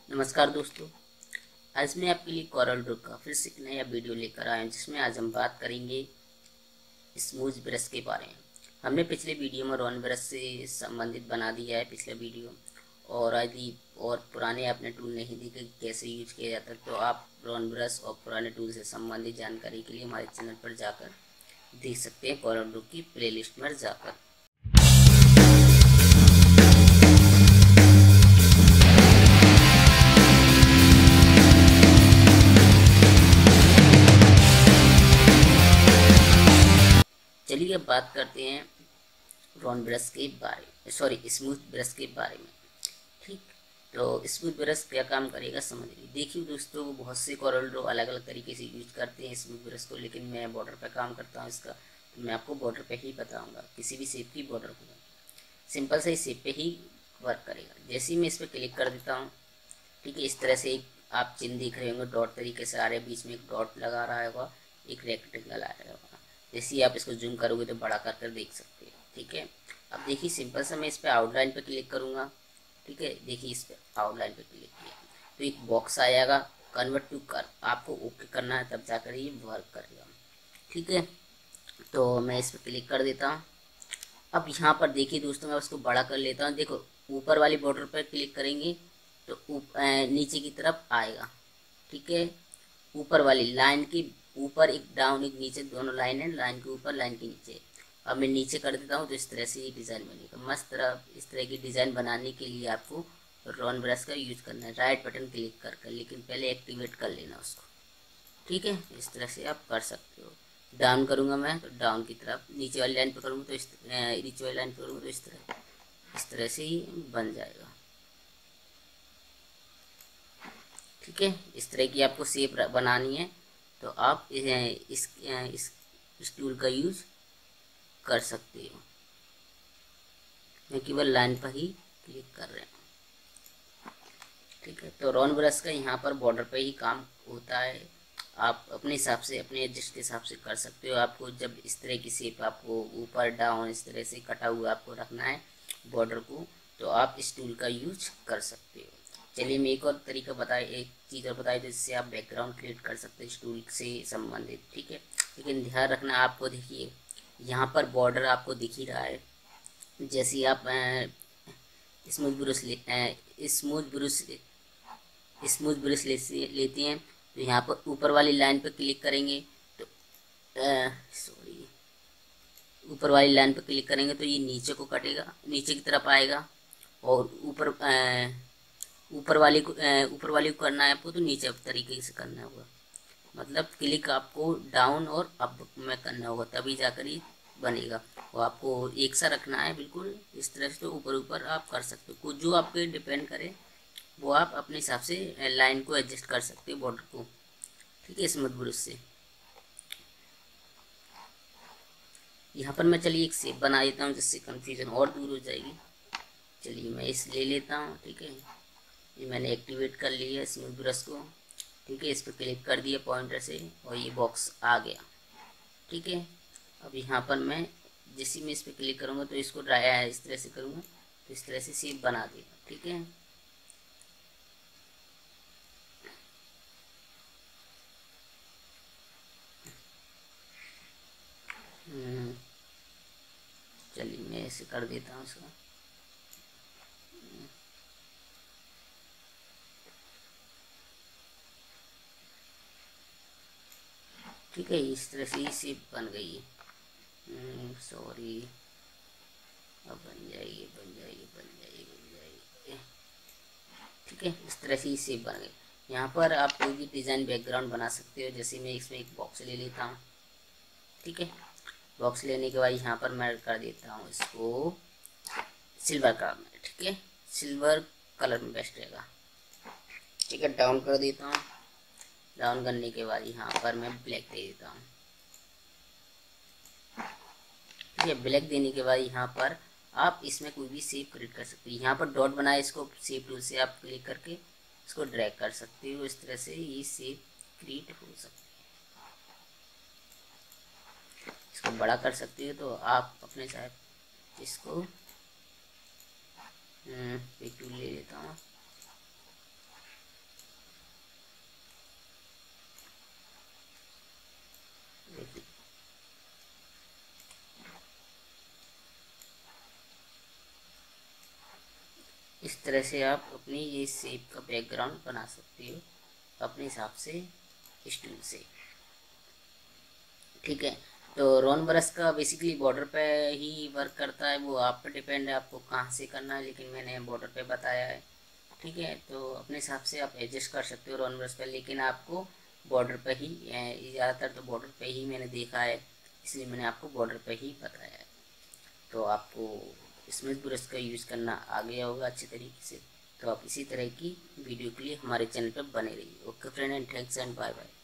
नमस्कार दोस्तों। आज मैं आपके लिए कोरल ड्रॉ का फिर से एक नया वीडियो लेकर आया हूं, जिसमें आज हम बात करेंगे स्मूथ ब्रश के बारे में। हमने पिछले वीडियो में रॉन ब्रश से संबंधित बना दिया है पिछला वीडियो, और यदि और पुराने आपने टूल नहीं देखे कैसे यूज किया जाता है, तो आप रॉन ब्रश और पुराने टूल से संबंधित जानकारी के लिए हमारे चैनल पर जाकर देख सकते हैं, कोरल ड्रॉ की प्लेलिस्ट में जाकर। चलिए अब बात करते हैं रॉन ब्रश के बारे में, सॉरी स्मूथ ब्रश के बारे में। ठीक, तो स्मूथ ब्रश क्या काम करेगा समझिए। देखिए दोस्तों, बहुत से कोरल ड्रॉ अलग अलग तरीके से यूज करते हैं स्मूथ ब्रश को, लेकिन मैं बॉर्डर पे काम करता हूँ इसका, तो मैं आपको बॉर्डर पे ही बताऊंगा। किसी भी शेप की बॉर्डर को सिंपल से शेप पे ही वर्क करेगा। जैसे ही मैं इस पर क्लिक कर देता हूँ, ठीक है, इस तरह से एक आप चिन्ह देख रहे होंगे, डॉट तरीके से आ रहे हैं, बीच में एक डॉट लगा रहा होगा, एक रेक्टेंगल आ रहा होगा। जैसे ही आप इसको जूम करोगे तो बड़ा कर देख सकते हैं। ठीक है, अब देखिए सिंपल से मैं इस पर आउटलाइन पे क्लिक करूँगा। ठीक है, देखिए इस पर आउटलाइन पे क्लिक किया तो एक बॉक्स आएगा, कन्वर्ट टू कर्व। आपको ओके करना है, तब जाकर ये वर्क करेगा। ठीक है, तो मैं इस पर क्लिक कर देता हूँ। अब यहाँ पर देखिए दोस्तों, मैं उसको बड़ा कर लेता हूँ। देखो, ऊपर वाली बॉर्डर पर क्लिक करेंगे तो नीचे की तरफ आएगा। ठीक है, ऊपर वाली लाइन के ऊपर एक डाउन एक नीचे, दोनों लाइन है, लाइन के ऊपर लाइन के नीचे। अब मैं नीचे कर देता हूँ तो इस तरह से ये डिज़ाइन बनेगा मस्त तरह। इस तरह की डिज़ाइन बनाने के लिए आपको रॉन ब्रश का यूज करना है, राइट बटन क्लिक कर लेकिन पहले एक्टिवेट कर लेना उसको। ठीक है, इस तरह से आप कर सकते हो। डाउन करूँगा मैं तो डाउन की तरफ, नीचे वाली लाइन पर करूँगा तो नीचे वाली लाइन पर करूँगा तो इस तरह से ही बन जाएगा। ठीक है, इस तरह की आपको शेप बनानी है तो आप इस टूल का यूज कर सकते हो। मैं केवल लाइन पर ही क्लिक कर रहे हैं। ठीक है, तो रॉन ब्रश का यहाँ पर बॉर्डर पे ही काम होता है। आप अपने हिसाब से, अपने एडजस्ट के हिसाब से कर सकते हो। आपको जब इस तरह की शेप आपको ऊपर डाउन इस तरह से कटा हुआ आपको रखना है बॉर्डर को, तो आप इस टूल का यूज कर सकते हो। चलिए मैं एक और तरीका बताए, एक चीज़ और बताई जिससे आप बैकग्राउंड क्रिएट कर सकते हैं इस टूल से संबंधित। ठीक है, लेकिन ध्यान रखना आपको, देखिए यहाँ पर बॉर्डर आपको दिख ही रहा है। जैसे ही आप स्मूथ ब्रश लेते हैं तो यहाँ पर ऊपर वाली लाइन पर क्लिक करेंगे तो सॉरी ऊपर वाली लाइन पर क्लिक करेंगे तो ये नीचे को कटेगा, नीचे की तरफ आएगा। और ऊपर वाली को करना है आपको तो नीचे तरीके से करना होगा। मतलब क्लिक आपको डाउन और अप में करना होगा, तभी जाकर ये बनेगा। वो आपको एक सा रखना है बिल्कुल इस तरह से, तो ऊपर ऊपर आप कर सकते हो। जो आप पे डिपेंड करे वो आप अपने हिसाब से लाइन को एडजस्ट कर सकते हो, बॉर्डर को। ठीक है, स्मूथ ब्रश से यहाँ पर मैं, चलिए एक शेप बना देता हूँ जिससे कंफ्यूजन और दूर हो जाएगी। चलिए मैं इस ले लेता हूँ। ठीक है, ये मैंने एक्टिवेट कर लिया स्मूथ ब्रश को। ठीक है, इस पर क्लिक कर दिया पॉइंटर से और ये बॉक्स आ गया। ठीक है, अब यहाँ पर मैं जैसे मैं इस पर क्लिक करूँगा तो इसको इस तरह से करूँगा तो इस तरह से शेप बना देगा। ठीक है, चलिए मैं ऐसे कर देता हूँ इसका। ठीक है, इस तरह से ये शेप बन गई है। सॉरी, अब बन जाएगी बन जाएगी बन जाएगी बन जाएगी। ठीक है, इस तरह से ये शेप बन गई। यहाँ पर आप कोई भी डिज़ाइन बैकग्राउंड बना सकते हो। जैसे मैं इसमें एक बॉक्स ले लेता हूँ। ठीक है, बॉक्स लेने के बाद यहाँ पर मैं कर देता हूँ इसको सिल्वर कलर में। ठीक है, सिल्वर कलर में बेस्ट रहेगा। ठीक है, डाउन कर देता हूँ। डाउन करने के बाद यहाँ पर मैं ब्लैक दे देता हूँ। ठीक है, ब्लैक देने के बाद यहाँ पर आप इसमें कोई भी शेप क्रिएट कर सकते हो। यहाँ पर डॉट बनाए, इसको शेप टूल से आप क्लिक करके इसको ड्रैग कर सकते हो। इस तरह से ये शेप क्रिएट हो सकती है। इसको बड़ा कर सकते हो तो आप अपने साथ इसको एक टूल ले लेता हूँ। इस तरह से आप अपनी ये शेप का बैकग्राउंड बना सकते हो अपने हिसाब से इस टूल से। ठीक है, तो रॉन ब्रश का बेसिकली बॉर्डर पे ही वर्क करता है, वो आप पे डिपेंड है आपको कहाँ से करना है, लेकिन मैंने बॉर्डर पे बताया है। ठीक है, तो अपने हिसाब से आप एडजस्ट कर सकते हो रॉन ब्रश पे, लेकिन आपको बॉर्डर पे ही, ज़्यादातर तो बॉर्डर पे ही मैंने देखा है, इसलिए मैंने आपको बॉर्डर पे ही बताया है। तो आपको स्मूथ ब्रश का यूज़ करना आ गया होगा अच्छे तरीके से। तो आप इसी तरह की वीडियो के लिए हमारे चैनल पर बने रहिए। Okay friend, and thanks and bye bye.